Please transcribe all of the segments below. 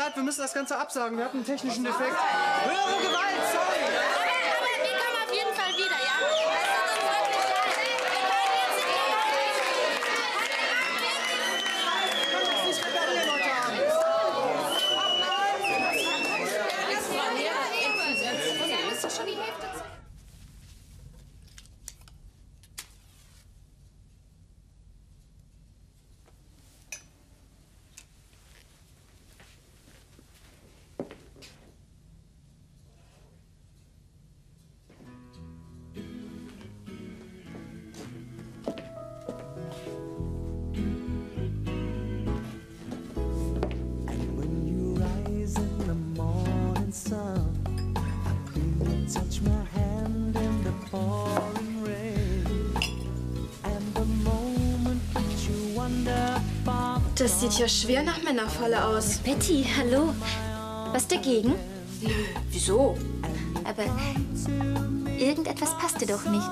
leid, wir müssen das Ganze absagen. Wir hatten einen technischen Defekt. Höhere Gewalt, sorry! Aber wir kommen auf jeden Fall wieder, ja? Es tut uns wirklich leid. Wir können jetzt nicht reparieren heute Abend. Das ist schon die Hälfte. Das sieht ja schwer nach Männerfalle aus. Betty, hallo. Was dagegen? Nö, wieso? Aber irgendetwas passte doch nicht.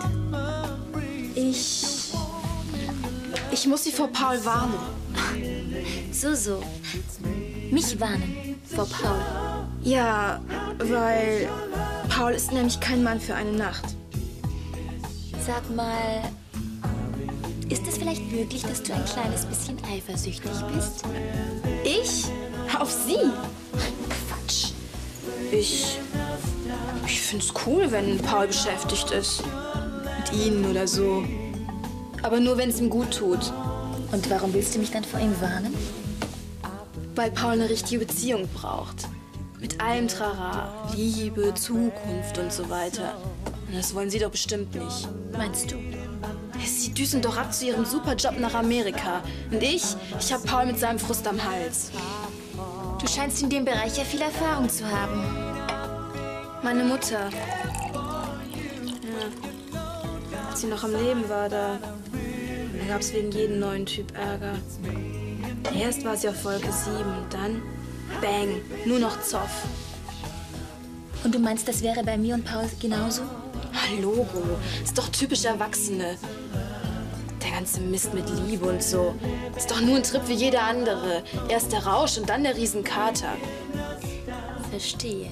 Ich muss Sie vor Paul warnen. So. Mich warnen vor Paul. Ja, weil Paul ist nämlich kein Mann für eine Nacht. Sag mal, ist es vielleicht möglich, dass du ein kleines bisschen eifersüchtig bist? Ich? Auf Sie? Quatsch. Ich find's cool, wenn Paul beschäftigt ist. Mit Ihnen oder so. Aber nur, wenn es ihm gut tut. Und warum willst du mich dann vor ihm warnen? Weil Paul eine richtige Beziehung braucht. Mit allem Trara. Liebe, Zukunft und so weiter. Und das wollen Sie doch bestimmt nicht. Meinst du? Sie düsen doch ab zu ihrem Superjob nach Amerika. Und ich hab Paul mit seinem Frust am Hals. Du scheinst in dem Bereich ja viel Erfahrung zu haben. Meine Mutter. Ja. Als sie noch am Leben war, da gab's wegen jedem neuen Typ Ärger. Erst war sie auf Wolke 7, dann bang, nur noch Zoff. Und du meinst, das wäre bei mir und Paul genauso? Logo, ist doch typisch Erwachsene. Der ganze Mist mit Liebe und so. Ist doch nur ein Trip wie jeder andere. Erst der Rausch und dann der Riesenkater. Verstehe.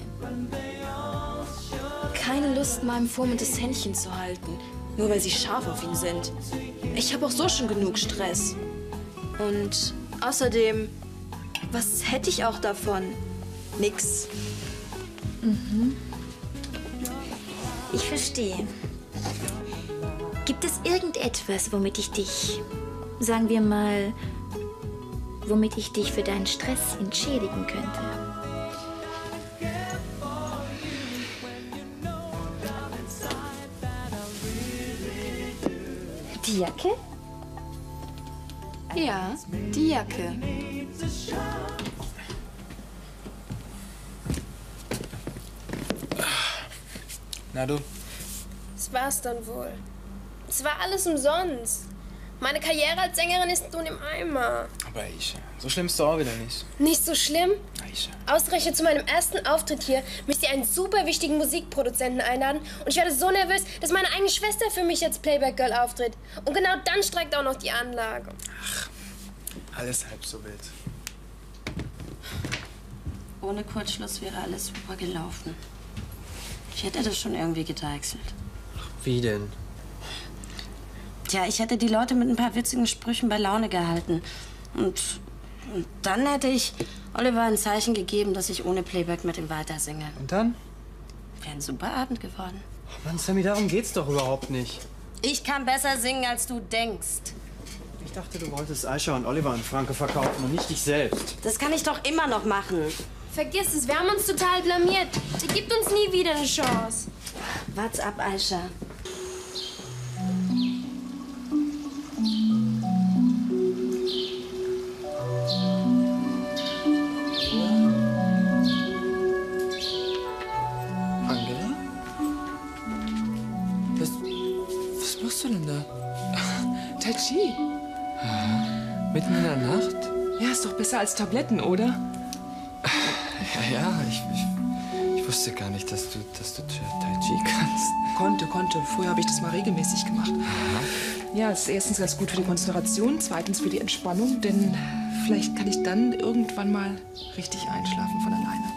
Keine Lust, meinem Vormund das Händchen zu halten. Nur weil sie scharf auf ihn sind. Ich habe auch so schon genug Stress. Und außerdem, was hätte ich auch davon? Nix. Mhm. Ich verstehe. Gibt es irgendetwas, womit ich dich, sagen wir mal, womit ich dich für deinen Stress entschädigen könnte? Die Jacke? Ja, die Jacke. Na du? Das war's dann wohl. Es war alles umsonst. Meine Karriere als Sängerin ist nun im Eimer. Aber Aisha, so schlimm ist es auch wieder nicht. Nicht so schlimm? Aisha. Ausgerechnet zu meinem ersten Auftritt hier müsst ihr einen super wichtigen Musikproduzenten einladen. Und ich werde so nervös, dass meine eigene Schwester für mich als Playback-Girl auftritt. Und genau dann streikt auch noch die Anlage. Ach, alles halb so wild. Ohne Kurzschluss wäre alles super gelaufen. Ich hätte das schon irgendwie gedeichselt. Wie denn? Tja, ich hätte die Leute mit ein paar witzigen Sprüchen bei Laune gehalten. Und dann hätte ich Oliver ein Zeichen gegeben, dass ich ohne Playback mit ihm weitersinge. Und dann? Wäre ein super Abend geworden. Oh Mann, Sammy, darum geht's doch überhaupt nicht. Ich kann besser singen, als du denkst. Ich dachte, du wolltest Aisha und Oliver an Franke verkaufen und nicht dich selbst. Das kann ich doch immer noch machen. Vergiss es, wir haben uns total blamiert. Der gibt uns nie wieder eine Chance. Wart's ab, Aisha. Angela? Was machst du denn da? Tai Chi. Mitten in der Nacht? Ja, ist doch besser als Tabletten, oder? Ja, ich wusste gar nicht, dass du Tai Chi kannst. Konnte. Früher habe ich das mal regelmäßig gemacht. Ja, ist erstens ganz gut für die Konzentration, zweitens für die Entspannung, denn vielleicht kann ich dann irgendwann mal richtig einschlafen von alleine.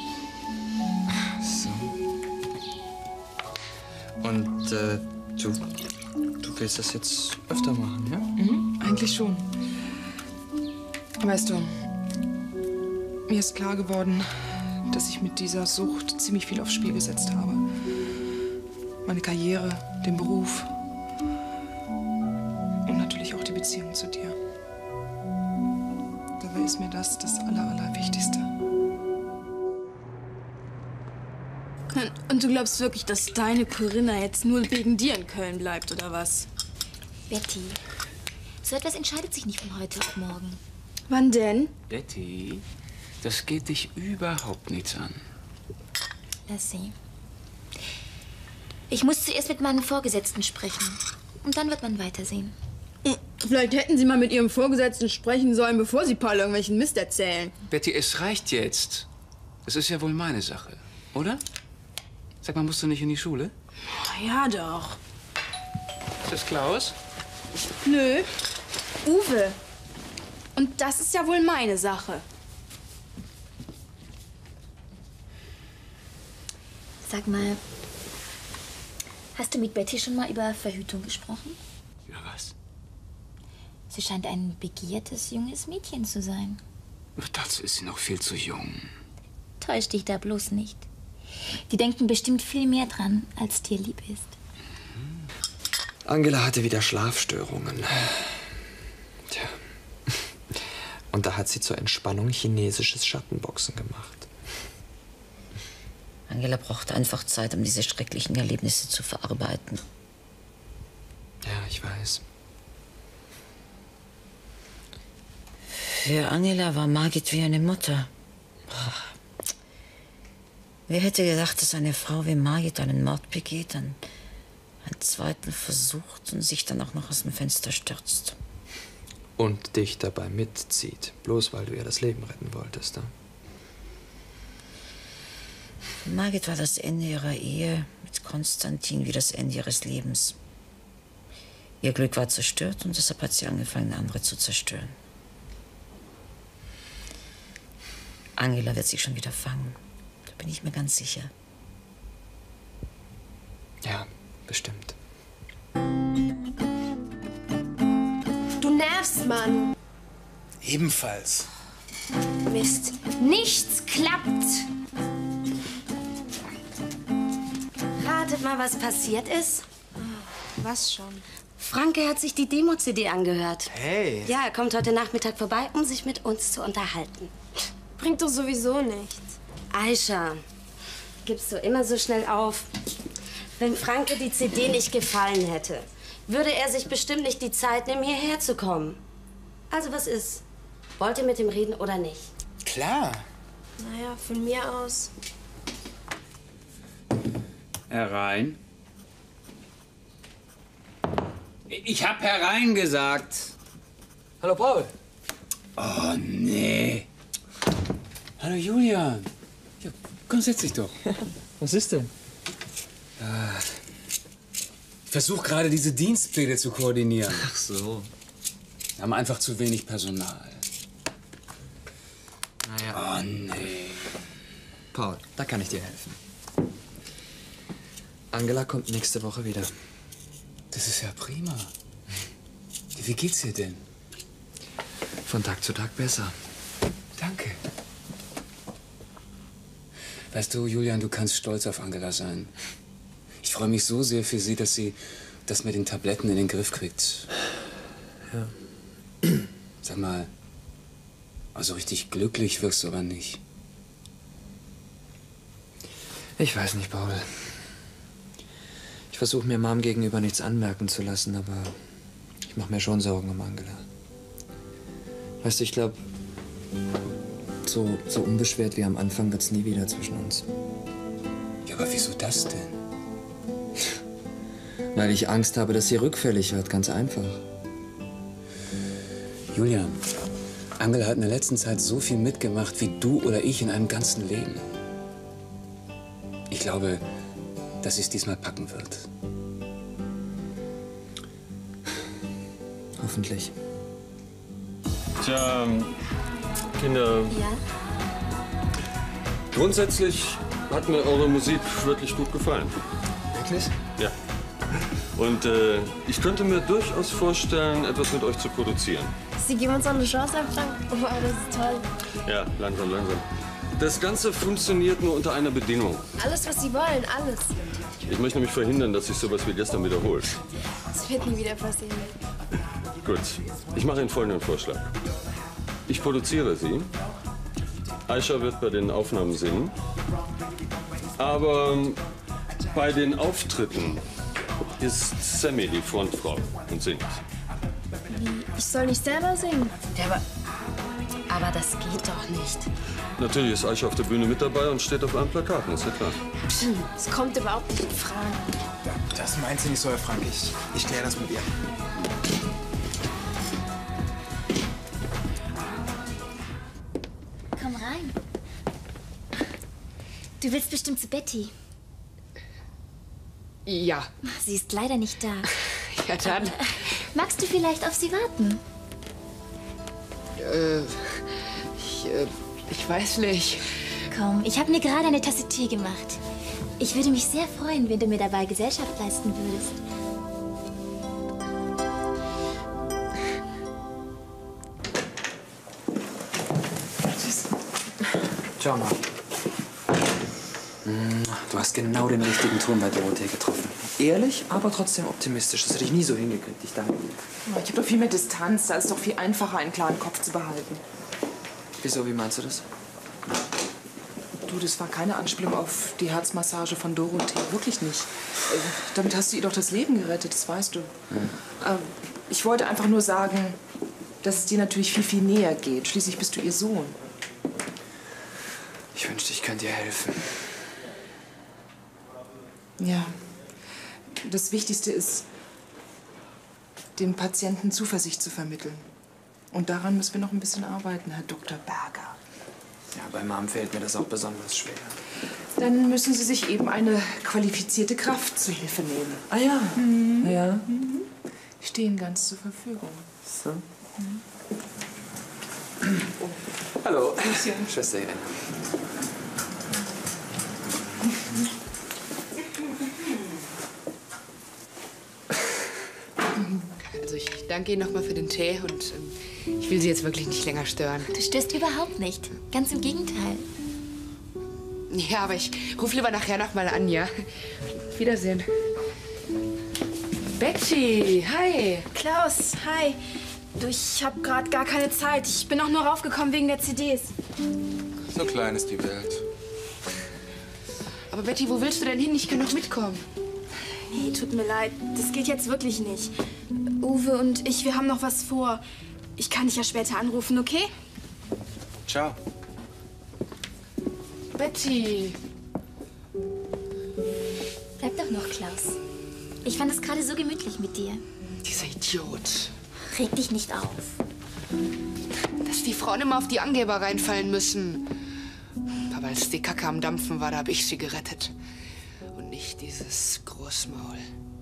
So. Und du willst das jetzt öfter machen, ja? Mhm, eigentlich schon. Weißt du, mir ist klar geworden, dass ich mit dieser Sucht ziemlich viel aufs Spiel gesetzt habe. Meine Karriere, den Beruf und natürlich auch die Beziehung zu dir. Dabei ist mir das Allerwichtigste. Und du glaubst wirklich, dass deine Corinna jetzt nur wegen dir in Köln bleibt, oder was? Betty, so etwas entscheidet sich nicht von heute auf morgen. Wann denn? Betty, das geht dich überhaupt nichts an. Lass sie. Ich muss zuerst mit meinen Vorgesetzten sprechen. Und dann wird man weitersehen. Vielleicht hätten Sie mal mit Ihrem Vorgesetzten sprechen sollen, bevor Sie Paul irgendwelchen Mist erzählen. Betty, es reicht jetzt. Das ist ja wohl meine Sache, oder? Sag mal, musst du nicht in die Schule? Ja, doch. Ist das Klaus? Nö. Uwe. Und das ist ja wohl meine Sache. Sag mal, hast du mit Betty schon mal über Verhütung gesprochen? Über was? Sie scheint ein begehrtes, junges Mädchen zu sein. Dazu ist sie noch viel zu jung. Täusch dich da bloß nicht. Die denken bestimmt viel mehr dran, als dir lieb ist. Angela hatte wieder Schlafstörungen. Tja. Und da hat sie zur Entspannung chinesisches Schattenboxen gemacht. Angela brauchte einfach Zeit, um diese schrecklichen Erlebnisse zu verarbeiten. Ja, ich weiß. Für Angela war Margit wie eine Mutter. Wer hätte gedacht, dass eine Frau wie Margit einen Mord begeht, einen zweiten versucht und sich dann auch noch aus dem Fenster stürzt? Und dich dabei mitzieht, bloß weil du ihr das Leben retten wolltest, ne? Für Margit war das Ende ihrer Ehe mit Konstantin wie das Ende ihres Lebens. Ihr Glück war zerstört und deshalb hat sie angefangen, andere zu zerstören. Angela wird sich schon wieder fangen. Da bin ich mir ganz sicher. Ja, bestimmt. Du nervst, Mann. Ebenfalls. Mist. Nichts klappt. Ratet mal, was passiert ist. Was schon? Franke hat sich die Demo-CD angehört. Hey. Ja, er kommt heute Nachmittag vorbei, um sich mit uns zu unterhalten. Bringt doch sowieso nichts. Aisha, gibst du immer so schnell auf? Wenn Franke die CD nicht gefallen hätte, würde er sich bestimmt nicht die Zeit nehmen, hierher zu kommen. Also was ist? Wollt ihr mit ihm reden oder nicht? Klar. Naja, von mir aus. Herein. Ich hab herein gesagt. Hallo, Paul. Oh, nee. Hallo, Julian. Ja, komm, setz dich doch. Was ist denn? Ich versuche gerade, diese Dienstpläne zu koordinieren. Ach so. Wir haben einfach zu wenig Personal. Naja. Oh, nee. Paul, da kann ich dir helfen. Angela kommt nächste Woche wieder. Das ist ja prima. Wie geht's dir denn? Von Tag zu Tag besser. Danke. Weißt du, Julian, du kannst stolz auf Angela sein. Ich freue mich so sehr für sie, dass sie das mit den Tabletten in den Griff kriegt. Ja. Sag mal, also richtig glücklich wirst du aber nicht. Ich weiß nicht, Paul. Ich versuche mir Mom gegenüber nichts anmerken zu lassen, aber ich mache mir schon Sorgen um Angela. Weißt du, ich glaube, so unbeschwert wie am Anfang wird's nie wieder zwischen uns. Ja, aber wieso das denn? Weil ich Angst habe, dass sie rückfällig wird, ganz einfach. Julian, Angela hat in der letzten Zeit so viel mitgemacht wie du oder ich in einem ganzen Leben. Ich glaube, dass sie es diesmal packen wird. Hoffentlich. Tja, Kinder. Ja? Grundsätzlich hat mir eure Musik wirklich gut gefallen. Wirklich? Ja. Und ich könnte mir durchaus vorstellen, etwas mit euch zu produzieren. Sie geben uns auch eine Chance, Herr Frank. Wow, das ist toll. Ja, langsam, langsam. Das Ganze funktioniert nur unter einer Bedingung. Alles, was Sie wollen, alles. Ich möchte nämlich verhindern, dass sich sowas wie gestern wiederholt. Das wird nie wieder passieren. Gut, ich mache Ihnen folgenden Vorschlag. Ich produziere Sie. Aisha wird bei den Aufnahmen singen. Aber bei den Auftritten ist Sammy die Frontfrau und singt. Ich soll nicht selber singen. Ja, aber das geht doch nicht. Natürlich ist Aisha auf der Bühne mit dabei und steht auf einem Plakat, ist ja klar. Das kommt überhaupt nicht in Frage. Das meint sie nicht so, Herr Frank. Ich kläre das mit ihr. Komm rein. Du willst bestimmt zu Betty. Ja. Sie ist leider nicht da. Ja, dann. Magst du vielleicht auf sie warten? Ich weiß nicht. Komm, ich habe mir gerade eine Tasse Tee gemacht. Ich würde mich sehr freuen, wenn du mir dabei Gesellschaft leisten würdest. Schau mal. Du hast genau den richtigen Ton bei Dorothee getroffen. Ehrlich, aber trotzdem optimistisch. Das hätte ich nie so hingekriegt. Ich danke dir. Ich habe doch viel mehr Distanz. Da ist doch viel einfacher, einen klaren Kopf zu behalten. Wieso, wie meinst du das? Du, das war keine Anspielung auf die Herzmassage von Dorothee. Wirklich nicht. Damit hast du ihr doch das Leben gerettet, das weißt du. Ich wollte einfach nur sagen, dass es dir natürlich viel, viel näher geht. Schließlich bist du ihr Sohn. Ich wünschte, ich könnte dir helfen. Ja. Das Wichtigste ist, dem Patienten Zuversicht zu vermitteln. Und daran müssen wir noch ein bisschen arbeiten, Herr Dr. Berger. Ja, bei Mom fällt mir das auch besonders schwer. Dann müssen Sie sich eben eine qualifizierte Kraft zur Hilfe nehmen. Ah ja. Ja. Stehen ganz zur Verfügung. So. Hallo, Schwester Irene. Also ich danke Ihnen nochmal für den Tee und ich will Sie jetzt wirklich nicht länger stören. Du störst überhaupt nicht. Ganz im Gegenteil. Ja, aber ich rufe lieber nachher nochmal an, ja? Wiedersehen. Betty, hi. Klaus, hi. Du, ich habe gerade gar keine Zeit. Ich bin auch nur raufgekommen wegen der CDs. So klein ist die Welt. Aber Betty, wo willst du denn hin? Ich kann noch mitkommen. Nee, tut mir leid. Das geht jetzt wirklich nicht. Uwe und ich, wir haben noch was vor. Ich kann dich ja später anrufen, okay? Ciao. Betty. Bleib doch noch, Klaus. Ich fand es gerade so gemütlich mit dir. Dieser Idiot. Reg dich nicht auf. Dass die Frauen immer auf die Angeber reinfallen müssen. Aber als die Kacke am Dampfen war, da habe ich sie gerettet. Und nicht dieses Großmaul.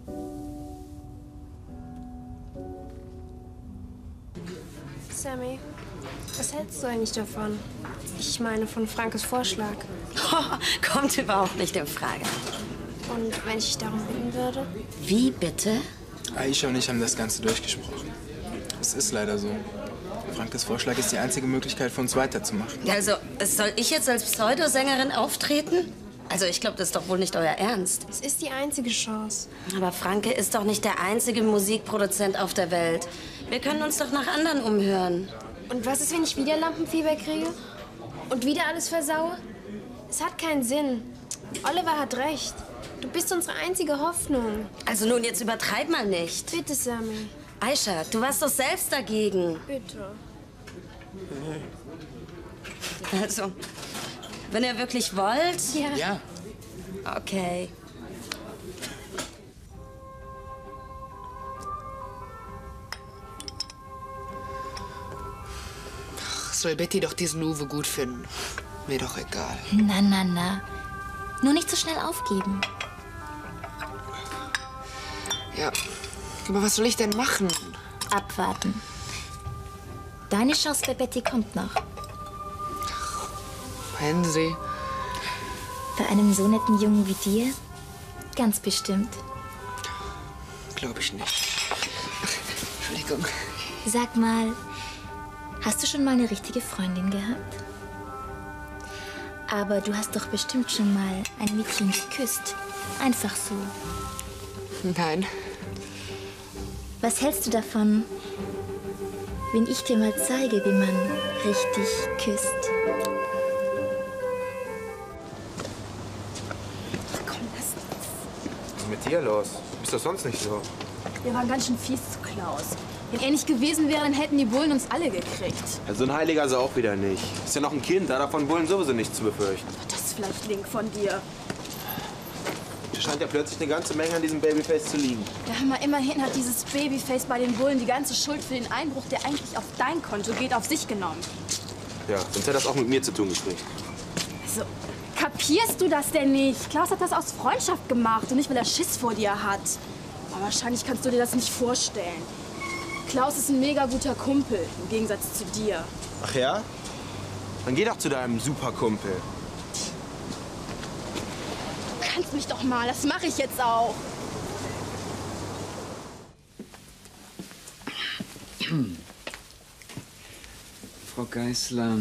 Sammy, was hältst du eigentlich davon? Ich meine, von Frankes Vorschlag. Kommt überhaupt nicht in Frage. Und wenn ich dich darum bitten würde? Wie bitte? Aisha und ich haben das Ganze durchgesprochen. Es ist leider so. Frankes Vorschlag ist die einzige Möglichkeit für uns weiterzumachen. Also, soll ich jetzt als Pseudosängerin auftreten? Also, ich glaube, das ist doch wohl nicht euer Ernst. Es ist die einzige Chance. Aber Franke ist doch nicht der einzige Musikproduzent auf der Welt. Wir können uns doch nach anderen umhören. Und was ist, wenn ich wieder Lampenfieber kriege? Und wieder alles versaue? Es hat keinen Sinn. Oliver hat recht. Du bist unsere einzige Hoffnung. Also nun, jetzt übertreib mal nicht. Bitte, Sammy. Aisha, du warst doch selbst dagegen. Bitte. Also, wenn ihr wirklich wollt... Ja. Ja. Okay. Soll Betty doch diesen Uwe gut finden? Mir doch egal. Na, na, na. Nur nicht so schnell aufgeben. Ja, aber was soll ich denn machen? Abwarten. Deine Chance bei Betty kommt noch. Meinen Sie? Bei einem so netten Jungen wie dir? Ganz bestimmt. Glaube ich nicht. Entschuldigung. Sag mal, hast du schon mal eine richtige Freundin gehabt? Aber du hast doch bestimmt schon mal ein Mädchen geküsst. Einfach so. Nein. Was hältst du davon, wenn ich dir mal zeige, wie man richtig küsst? Komm, lass das. Was ist mit dir los? Bist doch sonst nicht so. Wir waren ganz schön fies zu Klaus. Wenn er nicht gewesen wäre, dann hätten die Bullen uns alle gekriegt. Ja, so ein Heiliger ist er auch wieder nicht. Ist ja noch ein Kind, da hat er von Bullen sowieso nichts zu befürchten. Das ist vielleicht Link von dir. Da scheint ja plötzlich eine ganze Menge an diesem Babyface zu liegen. Ja, hör mal, immerhin hat dieses Babyface bei den Bullen die ganze Schuld für den Einbruch, der eigentlich auf dein Konto geht, auf sich genommen. Ja, sonst hätte das auch mit mir zu tun gekriegt. Also, kapierst du das denn nicht? Klaus hat das aus Freundschaft gemacht und nicht, weil er Schiss vor dir hat. Aber wahrscheinlich kannst du dir das nicht vorstellen. Klaus ist ein mega guter Kumpel, im Gegensatz zu dir. Ach ja? Dann geh doch zu deinem Superkumpel. Du kannst mich doch mal, das mache ich jetzt auch. Frau Geißler,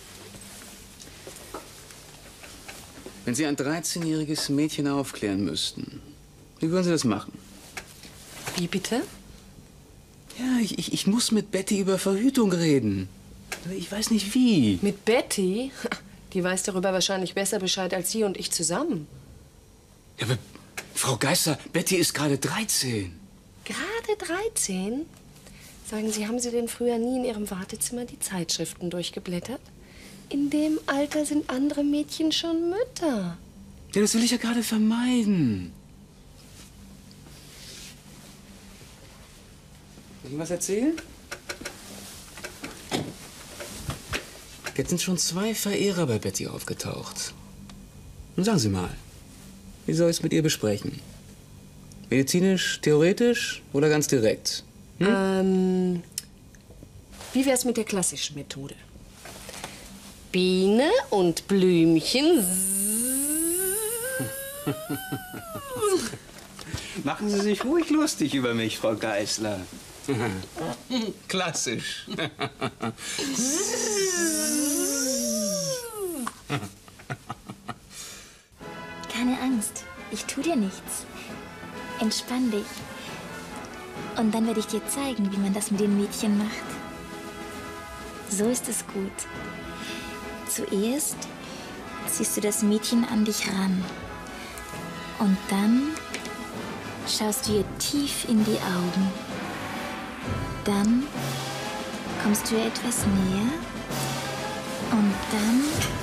wenn Sie ein 13-jähriges Mädchen aufklären müssten, wie würden Sie das machen? Wie bitte? Ja, ich muss mit Betty über Verhütung reden. Ich weiß nicht wie. Mit Betty? Die weiß darüber wahrscheinlich besser Bescheid als Sie und ich zusammen. Ja, aber Frau Geißler, Betty ist gerade 13. Gerade 13? Sagen Sie, haben Sie denn früher nie in Ihrem Wartezimmer die Zeitschriften durchgeblättert? In dem Alter sind andere Mädchen schon Mütter. Ja, das will ich ja gerade vermeiden. Soll ich Ihnen was erzählen? Jetzt sind schon 2 Verehrer bei Betty aufgetaucht. Nun sagen Sie mal, wie soll ich es mit ihr besprechen? Medizinisch, theoretisch oder ganz direkt? Wie wär's mit der klassischen Methode? Biene und Blümchen. Machen Sie sich ruhig lustig über mich, Frau Geißler. Klassisch. Keine Angst, ich tu dir nichts. Entspann dich. Und dann werde ich dir zeigen, wie man das mit den Mädchen macht. So ist es gut. Zuerst ziehst du das Mädchen an dich ran. Und dann schaust du ihr tief in die Augen. Dann kommst du ihr etwas näher. Und dann